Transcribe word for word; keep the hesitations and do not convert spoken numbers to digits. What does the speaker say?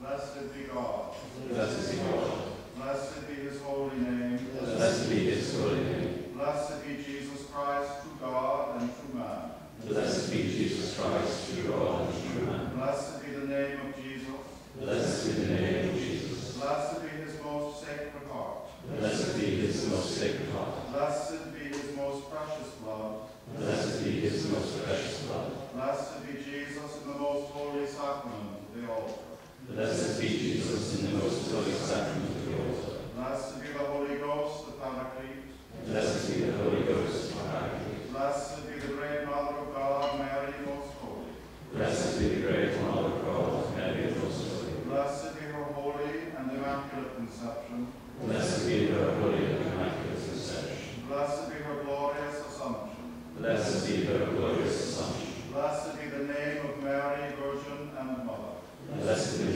Blessed be God. Blessed be God. Blessed be his holy name. Blessed be his holy name. Blessed be Jesus Christ, true God and true man. Blessed be Jesus Christ, true God and true man. Blessed be the name of Jesus. Blessed be the name of Jesus. Blessed be his most sacred heart. Blessed be his most sacred heart. Blessed be his most precious blood. Blessed be his most precious blood. Blessed be Jesus in the most holy sacrament of the altar. Blessed be Jesus in the most holy sacrament of the altar. Blessed be the Holy Ghost, the Paraclete. Blessed be the Holy Ghost, the Paraclete. Blessed be the great Mother of God, Mary, most holy. Blessed be the great Mother of God, Mary, most holy. Blessed be her holy and immaculate conception. Blessed be her holy and immaculate conception. Blessed be her glorious assumption. Blessed be her glorious assumption. Blessed be the name of Mary, Virgin and Mother. Blessed be